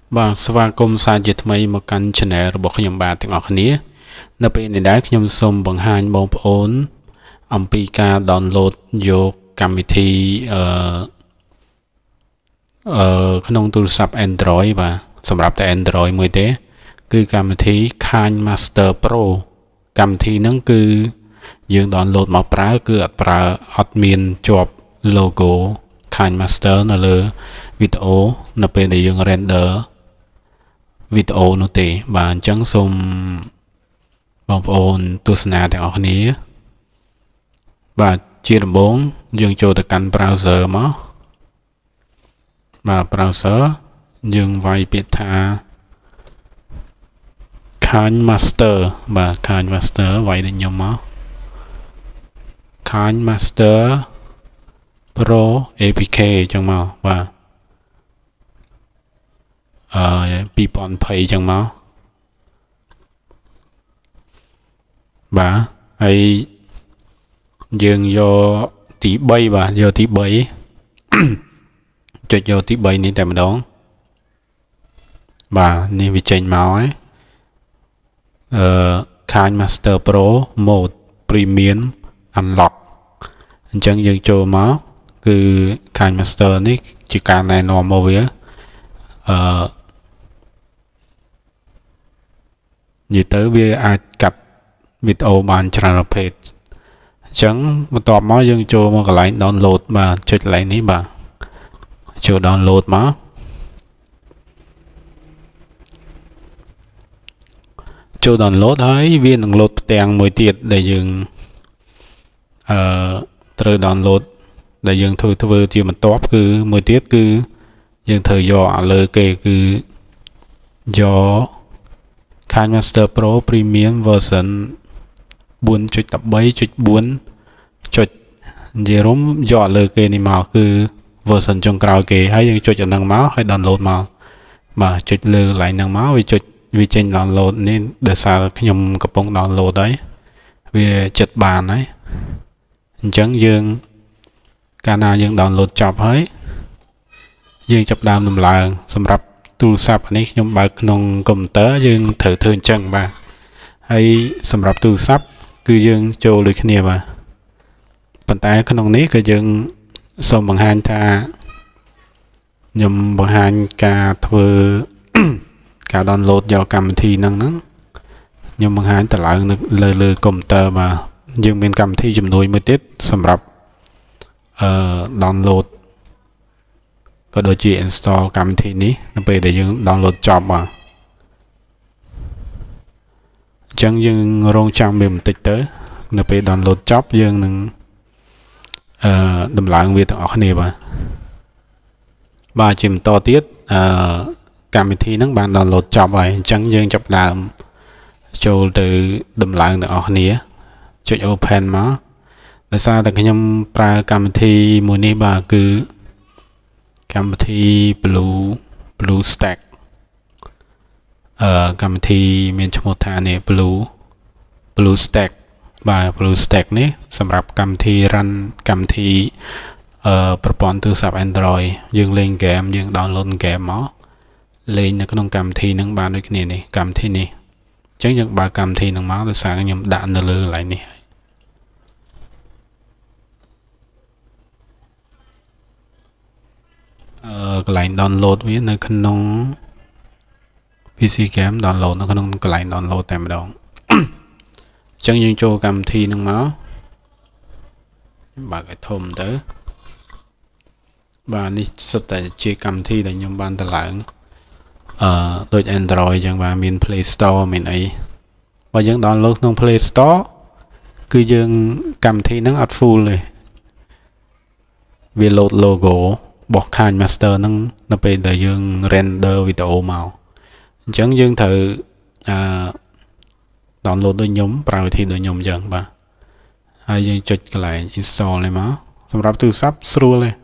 បាទស្វាគមន៍សាជាថ្មីមកកាន់ channel របស់ខ្ញុំបាទទាំងអស់គ្នានៅពេលនេះដែរខ្ញុំសូមបង្ហាញបងប្អូនអំពីការ download យកកម្មវិធីក្នុងទូរស័ព្ទ Android បាទសម្រាប់តែ Android មួយទេគឺកម្មវិធី KineMaster Pro កម្មវិធីហ្នឹងគឺយើង download មកប្រើគឺអត់មានជាប់ logo KineMaster នៅលើវីដេអូនៅពេលដែលយើង render វីដេអូនោះទេបាទអញ្ចឹងសូមបងប្អូនទស្សនាទាំងអស់គ្នាបាទជាដំបូងយើងចូលទៅកាន់ browser មកបាទ browser យើងវាយពាក្យថា KineMaster បាទ KineMaster វាយដូចខ្ញុំមក KineMaster Pro APK អញ្ចឹងមកបាទ2020 ចឹងមកបាទហើយយើងយកទី3បាទយកទី3ចុចយកទី3នេះតែម្ដងបាទនេះវាចេញមកហើយKineMaster Pro Mode Premium Unlock អញ្ចឹងយើងចូលមកគឺ KineMaster នេះជាការណែនាំមកវានិយាយទៅវាអាចកាត់វីដេអូបានច្រើនប្រភេទអញ្ចឹងបន្ទាប់មកយើងចូលមកកន្លែង download បាទចុចកន្លែងនេះបាទចូល download មកចូល download ហើយវានឹង load ផ្ទាំងមួយទៀតដែលយើងត្រូវ download ដែលយើងធ្វើជាបន្ទាប់គឺមួយទៀតគឺយើងត្រូវយកឲ្យលើគេគឺយក KineMaster Pro Premium Version 4.13.4 និយាយរួមយកលើគេនេះមកគឺ version ចុងក្រោយគេហើយយើងចុចអាហ្នឹងមកហើយ download មកបាទចុចលើកន្លែងហ្នឹងមកវាចេញ download នេះដោយសារខ្ញុំកំពុង download ហើយវាចិត្តបានហើយអញ្ចឹងយើងកាលណាយើង download ចប់ហើយយើងចាប់ដើមដំឡើងសម្រាប់ទូរស័ព្ទនេះខ្ញុំបើកក្នុងកុំព្យូទ័រយើងត្រូវធ្វើអញ្ចឹងបាទហើយសម្រាប់ទូរស័ព្ទគឺយើងចូលដូចគ្នាបាទប៉ុន្តែក្នុងនេះក៏យើងសូមបង្ហាញថាខ្ញុំបង្ហាញការធ្វើការ download យកកម្មវិធីហ្នឹងខ្ញុំបង្ហាញតម្លើងលើកុំព្យូទ័របាទយើងមានកម្មវិធីចំនួនមួយទៀតសម្រាប់download ក៏ដូចជា install កម្មវិធីនេះនៅពេលដែលយើង download ចប់បាទអញ្ចឹងយើងរងចាំវាបន្តិចទៅនៅពេល download ចប់យើងនឹងដំឡើងវាទាំងអស់គ្នាបាទជាបន្តទៀតកម្មវិធីហ្នឹងបាន download ចប់ហើយអញ្ចឹងយើងចាប់ដើមចូលទៅដំឡើងទាំងអស់គ្នាចុច open មកដោយសារតែខ្ញុំប្រើកម្មវិធីមួយនេះបាទគឺកម្មវិធី BlueStack កម្មវិធីមានឈ្មោះថានេះ BlueStack បាទ BlueStack នេះសម្រាប់កម្មវិធី run កម្មវិធីប្រព័ន្ធទូរស័ព្ទ Android យើងលេងហ្គេមយើង download ហ្គេមមកលេងនៅក្នុងកម្មវិធីហ្នឹងបានដូចគ្នានេះកម្មវិធីនេះអញ្ចឹងយើងបើកកម្មវិធីហ្នឹងមកដោយសារខ្ញុំដាក់នៅលើកន្លែងនេះកន្លែង download វានៅក្នុង PC game download នៅក្នុងកន្លែង download តែម្ដងអញ្ចឹងយើងចូលកម្មវិធីហ្នឹងមកបើកឲ្យធំទៅបាទនេះសិតតែជាកម្មវិធីដែលខ្ញុំបានតម្លើងដូច Android អញ្ចឹងបាទមាន Play Store មានអីបើយើង download ក្នុង Play Store គឺយើងកម្មវិធីហ្នឹងអត់ full ទេវា load logo របស់ KineMaster ហ្នឹងនៅពេលដែលយើង render វីដេអូមកអញ្ចឹងយើងត្រូវdownload ដូចខ្ញុំប្រើវិធីដូចខ្ញុំអញ្ចឹងបាទហើយយើងចុចកន្លែង install នេះមកសម្រាប់ទូរស័ព្ទស្រួលទេ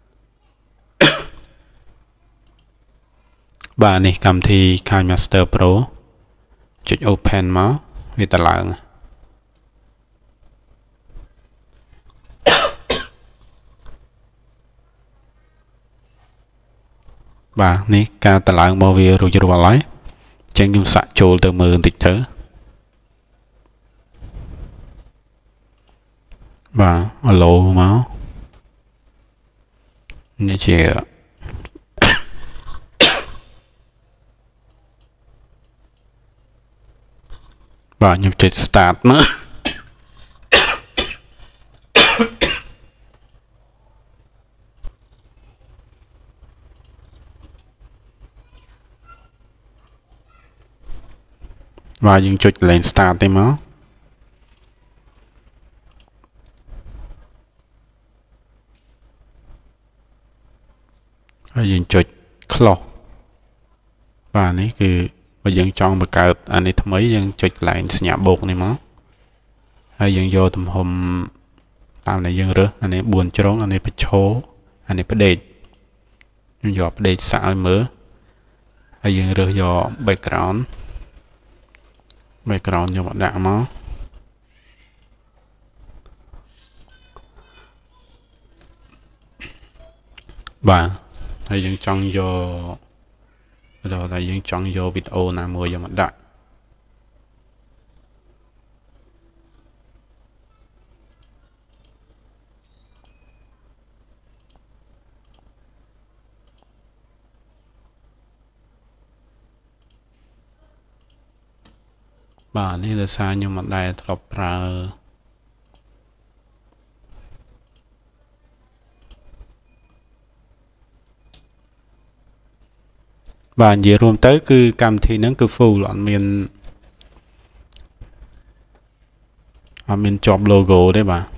បាទនេះកម្មវិធី KineMaster Pro ចុច open មកវាតម្លើង bà ní ca tờ lại bao việc rồi chưa vào lấy chẳng dùng sạ trộn từ mờ tịch thở bà alo máu như chị bà nhập chạy start nữa và dừng chuột lên start đây máu và dừng chuột close và này cứ và dừng chọn một cái anh ấy thầm ấy dừng chuột lại nhà bột này máu hay dừng vô tầm hôm tao này dừng rửa anh ấy buồn trốn anh ấy phải chố anh ấy phải để nhưng giờ để xả mở hay dừng rửa do background cho bọn đạo máu và hay dừng chọn vô rồi là dừng chọn vô video nào mua cho bọn đạo bà này là sao nhưng mà đây lọc ra bà gì rùm tới cứ cầm thì nó cứ phù loạn mình chọn logo đấy bà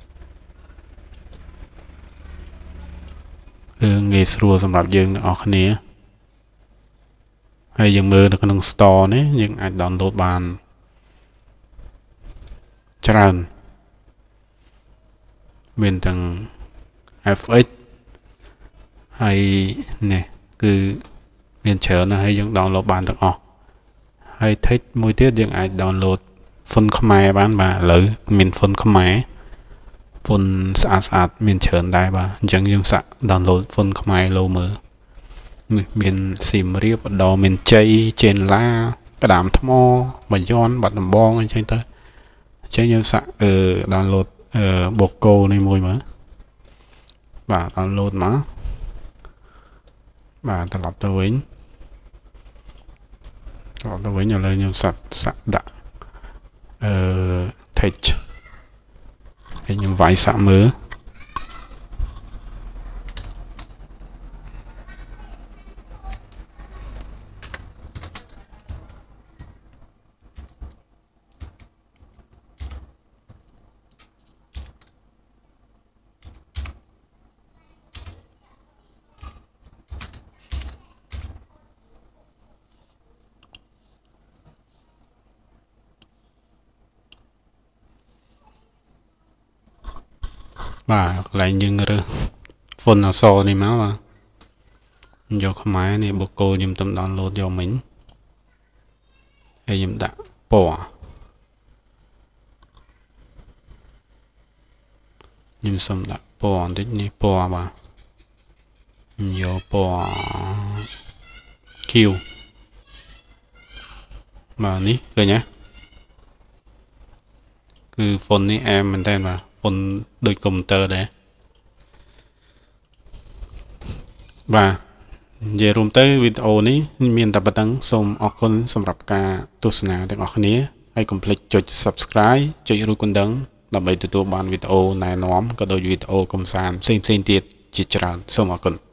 nghề sửa sầm rạp dương ở khán này hay dừng mơ được cái nông store này nhưng ai download bàn tràn mình thằng FX hay nè cứ miền chờ nó hay dừng download bàn được hay thích môi tiết nhưng ai download phun Khmer bán bà lấy mình phun Khmer phun sạch miền chờ đây bà chẳng dùng sạch download phun Khmer lâu mơ miền xìm riêng bắt đầu miền chay trên la cái đám thăm mò bà giòn bắt đầm bong trên tới chơi như sạc download bột cô này mùi mà và download mà và tập lọc tờ vĩnh nhà lời như sạc đã text hay như vài sạc mớ bà lại nhưng rồi phone nào so đi máu mà do không máy này bố cô dùm tâm download cho mình hay dùm đã bỏ dùm xong đã bỏ tích này bỏ bà do bỏ kêu mà ní rồi nhé cứ phone này em mình tên mà phone đôi computer đấy và về rùm tới video này mình tập tấn xong ở con xongรับcả tu snaទាំងអស់គ្នាហើយកុំភ្លេចចុច subscribe ចុចរូបកណ្ដឹងដើម្បីទទួលបានវីដេអូណែនាំក៏ដូចវីដេអូកំសាន្តផ្សេងៗទៀតជាច្រើនសូមអរគុណ